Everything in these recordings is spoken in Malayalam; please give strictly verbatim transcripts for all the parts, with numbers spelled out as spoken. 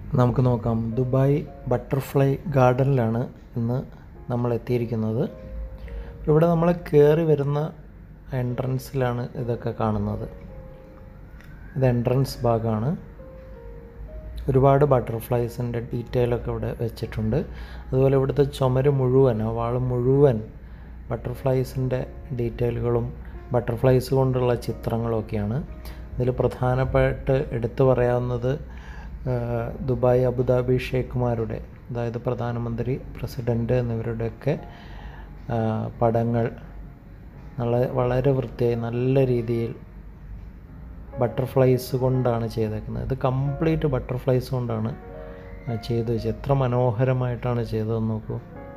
നമുക്ക് നോക്കാം. ദുബായ് ബട്ടർഫ്ലൈ ഗാർഡനിലാണ് ഇന്ന് നമ്മൾ എത്തിയിരിക്കുന്നത്. ഇവിടെ നമ്മൾ കയറി വരുന്ന എൻട്രൻസിലാണ് ഇതൊക്കെ കാണുന്നത്. ഇത് എൻട്രൻസ് ഭാഗമാണ്. ഒരുപാട് ബട്ടർഫ്ലൈസിൻ്റെ ഡീറ്റെയിലൊക്കെ ഇവിടെ വെച്ചിട്ടുണ്ട്. അതുപോലെ ഇവിടുത്തെ ചുമര് മുഴുവൻ, ആ വാൾ മുഴുവൻ ബട്ടർഫ്ലൈസിൻ്റെ ഡീറ്റെയിലുകളും ബട്ടർഫ്ലൈസ് കൊണ്ടുള്ള ചിത്രങ്ങളൊക്കെയാണ്. ഇതിൽ പ്രധാനപ്പെട്ട് എടുത്തു പറയാവുന്നത് ദുബായ് അബുദാബി ഷേഖുമാരുടെ, അതായത് പ്രധാനമന്ത്രി, പ്രസിഡൻറ്റ് എന്നിവരുടെയൊക്കെ പടങ്ങൾ നല്ല വളരെ വൃത്തിയായി നല്ല രീതിയിൽ ബട്ടർഫ്ലൈസ് കൊണ്ടാണ് ചെയ്തേക്കുന്നത്. ഇത് കംപ്ലീറ്റ് ബട്ടർഫ്ലൈസ് കൊണ്ടാണ് ചെയ്ത് വെച്ചത്. എത്ര മനോഹരമായിട്ടാണ് ചെയ്തതെന്ന് നോക്കൂ.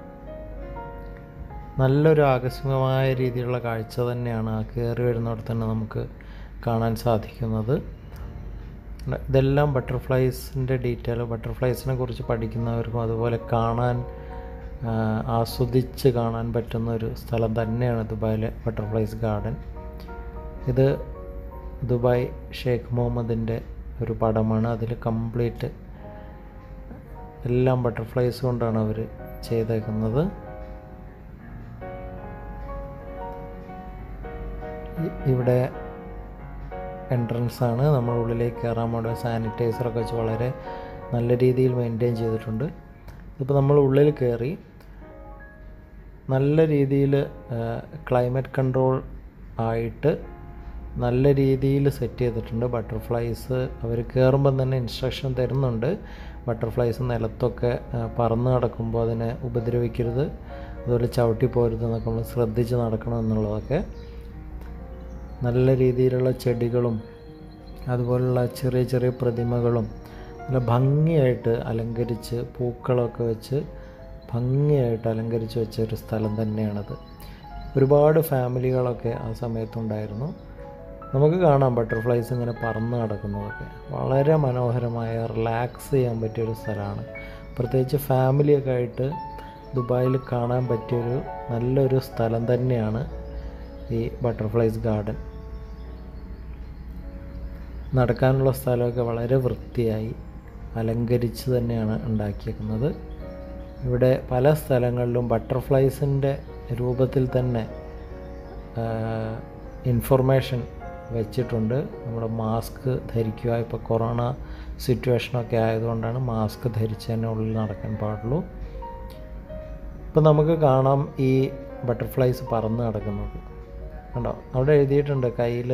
നല്ലൊരു ആകസ്മികമായ രീതിയിലുള്ള കാഴ്ച തന്നെയാണ് ആ കയറി വരുന്നിടത്ത് തന്നെ നമുക്ക് കാണാൻ സാധിക്കുന്നത്. ഇതെല്ലാം ബട്ടർഫ്ലൈസിൻ്റെ ഡീറ്റെയിൽ, ബട്ടർഫ്ലൈസിനെ കുറിച്ച് പഠിക്കുന്നവർക്കും അതുപോലെ കാണാൻ ആസ്വദിച്ച് കാണാൻ പറ്റുന്ന ഒരു സ്ഥലം തന്നെയാണ് ദുബായിലെ ബട്ടർഫ്ലൈസ് ഗാർഡൻ. ഇത് ദുബായ് ഷേഖ് മുഹമ്മദിൻ്റെ ഒരു പടമാണ്. അതിൽ കംപ്ലീറ്റ് എല്ലാം ബട്ടർഫ്ലൈസ് കൊണ്ടാണ് അവർ ചെയ്തേക്കുന്നത്. ഇവിടെ എൻട്രൻസ് ആണ്. നമ്മൾ ഉള്ളിലേക്ക് കയറാൻ വേണ്ടി സാനിറ്റൈസറൊക്കെ വെച്ച് വളരെ നല്ല രീതിയിൽ മെയിൻറ്റെയിൻ ചെയ്തിട്ടുണ്ട്. ഇപ്പോൾ നമ്മൾ ഉള്ളിൽ കയറി നല്ല രീതിയിൽ ക്ലൈമറ്റ് കൺട്രോൾ ആയിട്ട് നല്ല രീതിയിൽ സെറ്റ് ചെയ്തിട്ടുണ്ട്. ബട്ടർഫ്ലൈസ് അവർ കയറുമ്പം തന്നെ ഇൻസ്ട്രക്ഷൻ തരുന്നുണ്ട്. ബട്ടർഫ്ലൈസ് നിലത്തൊക്കെ പറന്ന് നടക്കുമ്പോൾ അതിനെ ഉപദ്രവിക്കരുത്, അതുപോലെ ചവിട്ടി പോരുത് എന്നൊക്കെ നമ്മൾ ശ്രദ്ധിച്ച് നടക്കണം എന്നുള്ളതൊക്കെ. നല്ല രീതിയിലുള്ള ചെടികളും അതുപോലുള്ള ചെറിയ ചെറിയ പ്രതിമകളും നല്ല ഭംഗിയായിട്ട് അലങ്കരിച്ച് പൂക്കളൊക്കെ വെച്ച് ഭംഗിയായിട്ട് അലങ്കരിച്ച് വെച്ച ഒരു സ്ഥലം തന്നെയാണത്. ഒരുപാട് ഫാമിലികളൊക്കെ ആ സമയത്തുണ്ടായിരുന്നു. നമുക്ക് കാണാം ബട്ടർഫ്ലൈസ് ഇങ്ങനെ പറന്ന് നടക്കുന്നതൊക്കെ. വളരെ മനോഹരമായ റിലാക്സ് ചെയ്യാൻ പറ്റിയൊരു സ്ഥലമാണ്. പ്രത്യേകിച്ച് ഫാമിലിയൊക്കെ ആയിട്ട് ദുബായിൽ കാണാൻ പറ്റിയൊരു നല്ലൊരു സ്ഥലം തന്നെയാണ് ഈ ബട്ടർഫ്ലൈസ് ഗാർഡൻ. നടക്കാനുള്ള സ്ഥലമൊക്കെ വളരെ വൃത്തിയായി അലങ്കരിച്ച് തന്നെയാണ് ഉണ്ടാക്കിയിരിക്കുന്നത്. ഇവിടെ പല സ്ഥലങ്ങളിലും ബട്ടർഫ്ലൈസിൻ്റെ രൂപത്തിൽ തന്നെ ഇൻഫർമേഷൻ വെച്ചിട്ടുണ്ട്. നമ്മുടെ മാസ്ക് ധരിക്കുക. ഇപ്പോൾ കൊറോണ സിറ്റുവേഷനൊക്കെ ആയതുകൊണ്ടാണ് മാസ്ക് ധരിച്ച് തന്നെ ഉള്ളിൽ നടക്കാൻ പാടുള്ളൂ. ഇപ്പം നമുക്ക് കാണാം ഈ ബട്ടർഫ്ലൈസ് പറന്ന് നടക്കുന്നത് കണ്ടോ. അവിടെ എഴുതിയിട്ടുണ്ട് കയ്യിൽ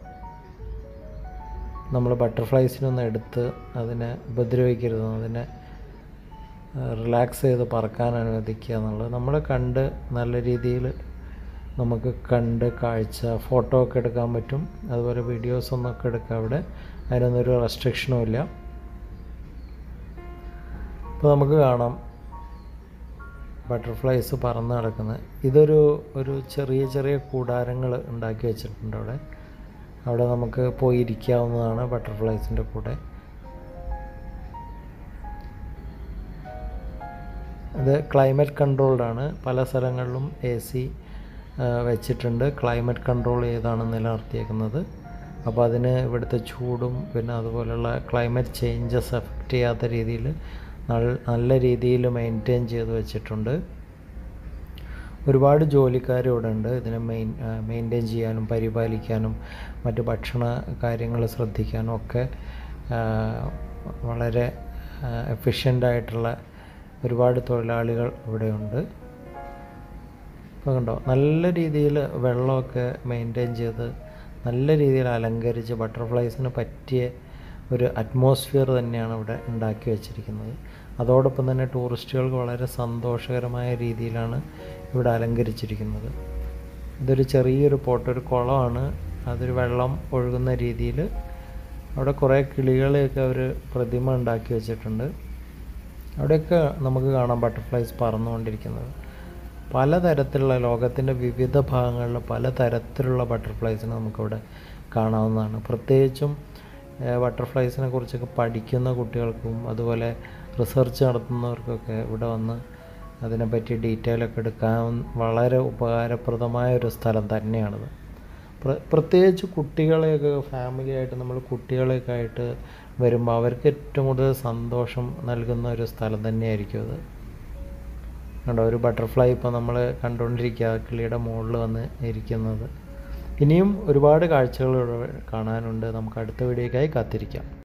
നമ്മൾ ബട്ടർഫ്ലൈസിനൊന്ന് എടുത്ത് അതിനെ ഉപദ്രവിക്കരുത്, അതിനെ റിലാക്സ് ചെയ്ത് പറക്കാൻ അനുവദിക്കുക എന്നുള്ളത്. നമ്മൾ കണ്ട് നല്ല രീതിയിൽ നമുക്ക് കണ്ട് കാഴ്ച ഫോട്ടോ ഒക്കെ എടുക്കാൻ പറ്റും. അതുപോലെ വീഡിയോസൊന്നൊക്കെ എടുക്കാം. അവിടെ അതിനൊന്നൊരു റെസ്ട്രിക്ഷനും ഇല്ല. ഇപ്പോൾ നമുക്ക് കാണാം ബട്ടർഫ്ലൈസ് പറന്ന് നടക്കുന്നത്. ഇതൊരു ഒരു ചെറിയ ചെറിയ കൂടാരങ്ങൾ ഉണ്ടാക്കി വെച്ചിട്ടുണ്ട് അവിടെ. അവിടെ നമുക്ക് പോയി ഇരിക്കാവുന്നതാണ് ബട്ടർഫ്ലൈസിൻ്റെ കൂടെ. അത് ക്ലൈമറ്റ് കൺട്രോൾഡാണ്. പല സ്ഥലങ്ങളിലും എ സി വെച്ചിട്ടുണ്ട്. ക്ലൈമറ്റ് കൺട്രോൾ ചെയ്താണ് നിലനിർത്തിയേക്കുന്നത്. അപ്പോൾ അതിന് ഇവിടുത്തെ ചൂടും പിന്നെ അതുപോലെയുള്ള ക്ലൈമറ്റ് ചേഞ്ചസ് എഫക്റ്റ് ചെയ്യാത്ത രീതിയിൽ നല്ല രീതിയിൽ മെയിൻറ്റെയിൻ ചെയ്ത് വെച്ചിട്ടുണ്ട്. ഒരുപാട് ജോലിക്കാർ ഇവിടെ ഉണ്ട് ഇതിനെ മെയിൻ മെയിൻറ്റെയിൻ ചെയ്യാനും പരിപാലിക്കാനും മറ്റ് ഭക്ഷണ കാര്യങ്ങൾ ശ്രദ്ധിക്കാനും ഒക്കെ വളരെ എഫിഷ്യൻ്റായിട്ടുള്ള ഒരുപാട് തൊഴിലാളികൾ ഇവിടെയുണ്ട്. ഇപ്പോൾ കണ്ടോ നല്ല രീതിയിൽ വെള്ളമൊക്കെ മെയിൻറ്റെയിൻ ചെയ്ത് നല്ല രീതിയിൽ അലങ്കരിച്ച് ബട്ടർഫ്ലൈസിന് പറ്റിയ ഒരു അറ്റ്മോസ്ഫിയർ തന്നെയാണ് ഇവിടെ ഉണ്ടാക്കി വച്ചിരിക്കുന്നത്. അതോടൊപ്പം തന്നെ ടൂറിസ്റ്റുകൾക്ക് വളരെ സന്തോഷകരമായ രീതിയിലാണ് ഇവിടെ അലങ്കരിച്ചിരിക്കുന്നത്. ഇതൊരു ചെറിയൊരു പോട്ട്, ഒരു കുളമാണ്. അതൊരു വെള്ളം ഒഴുകുന്ന രീതിയിൽ അവിടെ കുറേ കിളികളെയൊക്കെ അവർ പ്രതിമ ഉണ്ടാക്കി വെച്ചിട്ടുണ്ട്. അവിടെയൊക്കെ നമുക്ക് കാണാം ബട്ടർഫ്ലൈസ് പറന്നുകൊണ്ടിരിക്കുന്നത്. പലതരത്തിലുള്ള ലോകത്തിൻ്റെ വിവിധ ഭാഗങ്ങളിൽ പലതരത്തിലുള്ള ബട്ടർഫ്ലൈസിനെ നമുക്കിവിടെ കാണാവുന്നതാണ്. പ്രത്യേകിച്ചും ബട്ടർഫ്ലൈസിനെ കുറിച്ചൊക്കെ പഠിക്കുന്ന കുട്ടികൾക്കും അതുപോലെ റിസർച്ച് നടത്തുന്നവർക്കൊക്കെ ഇവിടെ വന്ന് അതിനെപ്പറ്റി ഡീറ്റെയിലൊക്കെ എടുക്കാൻ വളരെ ഉപകാരപ്രദമായ ഒരു സ്ഥലം തന്നെയാണിത്. പ്രത്യേകിച്ച് കുട്ടികളെയൊക്കെ ഫാമിലിയായിട്ട് നമ്മൾ കുട്ടികളെയൊക്കെ ആയിട്ട് വരുമ്പോൾ അവർക്ക് ഏറ്റവും കൂടുതൽ സന്തോഷം നൽകുന്ന ഒരു സ്ഥലം തന്നെയായിരിക്കും അത്. കണ്ടോ, ഒരു ബട്ടർഫ്ലൈ ഇപ്പോൾ നമ്മൾ കണ്ടുകൊണ്ടിരിക്കുക കിളിയുടെ മുകളിൽ വന്ന് ഇരിക്കുന്നത്. ഇനിയും ഒരുപാട് കാഴ്ചകൾ കാണാനുണ്ട്. നമുക്ക് അടുത്ത വീഡിയോയ്ക്കായി കാത്തിരിക്കാം.